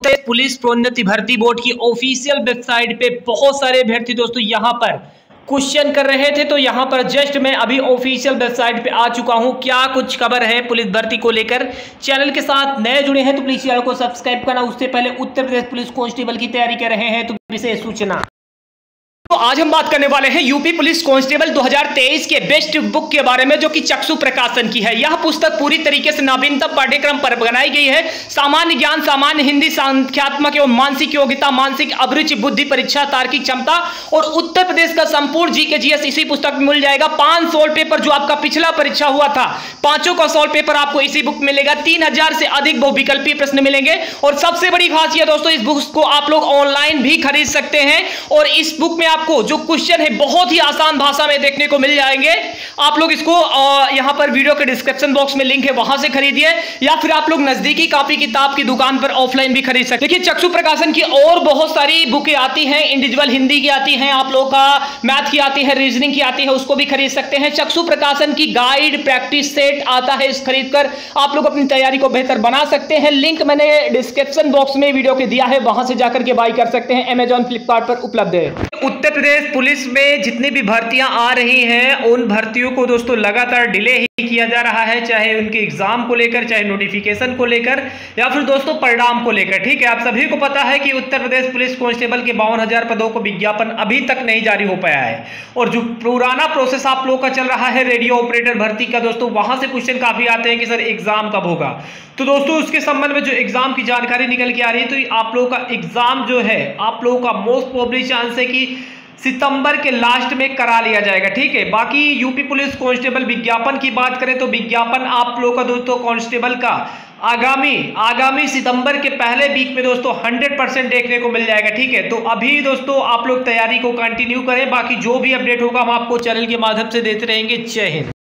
Police प्रोन्नति भर्ती board की ऑफिशियल वेबसाइट पे बहुत सारे अभ्यर्थी दोस्तों यहां पर क्वेश्चन कर रहे थे, तो यहां पर जस्ट मैं अभी ऑफिशियल वेबसाइट पे आ चुका हूं। क्या कुछ खबर है पुलिस भर्ती को लेकर। चैनल के साथ नए जुड़े हैं तो प्लीज चैनल को सब्सक्राइब करना। उससे पहले उत्तर प्रदेश पुलिस कांस्टेबल की तैयारी कर रहे हैं तो विशेष सूचना। तो आज हम बात करने वाले हैं यूपी पुलिस कांस्टेबल 2023 के बेस्ट बुक के बारे में, जो कि चक्षु प्रकाशन की है। यह पुस्तक पूरी तरीके से नवीनतम पाठ्यक्रम पर बनाई गई है। सामान्य ज्ञान, सामान्य हिंदी, संख्यात्मक एवं मानसिक योग्यता, मानसिक अभिरुचि, बुद्धि परीक्षा, तार्किक क्षमता और उत्तर प्रदेश का संपूर्ण जीके जीएस इसी पुस्तक में मिल जाएगा। 5 सॉल्व पेपर जो आपका पिछला परीक्षा हुआ था, 5 का सॉल्व पेपर आपको इसी बुक में मिलेगा। 3000 से अधिक बहुविकल्पीय प्रश्न मिलेंगे और सबसे बड़ी खासियत दोस्तों, इस बुक को आप लोग ऑनलाइन भी खरीद सकते हैं और इस बुक में आपको जो क्वेश्चन है बहुत ही आसान भाषा में देखने को मिल जाएंगे। आप लोग इसको यहां पर वीडियो के डिस्क्रिप्शन बॉक्स में लिंक है, वहां से खरीदिए या फिर आप लोग नजदीकी कॉपी किताब की दुकान पर ऑफलाइन भी खरीद सकते हैं। देखिए, चक्षु प्रकाशन की और बहुत सारी बुकें आती हैं। इंडिविजुअल हिंदी की आती हैं, आप लोग का मैथ की आती है, रीजनिंग की आती है, उसको भी खरीद सकते हैं। चक्षु प्रकाशन की गाइड, प्रैक्टिस सेट आता है, इस खरीदकर आप लोग अपनी तैयारी को बेहतर बना सकते हैं। लिंक मैंने डिस्क्रिप्शन बॉक्स में वीडियो के दिया है, वहां से जाकर के बाय कर सकते हैं। अमेजॉन, फ्लिपकार्ट पर उपलब्ध है। उत्तर प्रदेश पुलिस में जितनी भी भर्तियां आ रही हैं, उन भर्तियों को दोस्तों लगातार डिले ही किया जा रहा है, चाहे उनके एग्जाम को लेकर, चाहे नोटिफिकेशन को लेकर या फिर दोस्तों परिणाम को लेकर। ठीक है, आप सभी को पता है कि उत्तर प्रदेश पुलिस कांस्टेबल के 52,000 पदों को विज्ञापन अभी तक नहीं जारी हो पाया है और जो पुराना प्रोसेस आप लोग का चल रहा है रेडियो ऑपरेटर भर्ती का दोस्तों, वहां से क्वेश्चन काफी आते हैं कि सर एग्जाम कब होगा। तो दोस्तों उसके संबंध में जो एग्जाम की जानकारी निकल के आ रही है, तो आप लोगों का एग्जाम जो है, आप लोगों का मोस्ट प्रोबेबली चांस है कि सितंबर के लास्ट में करा लिया जाएगा। ठीक है, बाकी यूपी पुलिस कांस्टेबल विज्ञापन की बात करें तो विज्ञापन आप लोगों का दोस्तों कांस्टेबल का आगामी सितंबर के पहले वीक में दोस्तों 100% देखने को मिल जाएगा। ठीक है, तो अभी दोस्तों आप लोग तैयारी को कंटिन्यू करें, बाकी जो भी अपडेट होगा हम आपको चैनल के माध्यम से देते रहेंगे। जय हिंद।